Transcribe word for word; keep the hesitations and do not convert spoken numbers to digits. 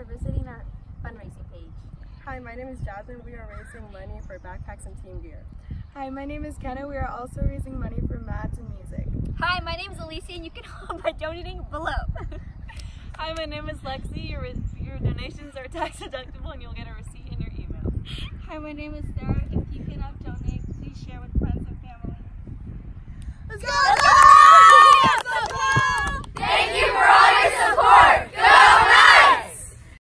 visiting our fundraising page. Hi, my name is Jasmine. We are raising money for backpacks and team gear. Hi, my name is Kenna. We are also raising money for mats and music. Hi, my name is Alicia, and you can help by donating below. Hi, my name is Lexi. Your, your donations are tax deductible and you'll get a receipt in your email. Hi, my name is Sarah. If you cannot donate, please share with friends and family. Let's go!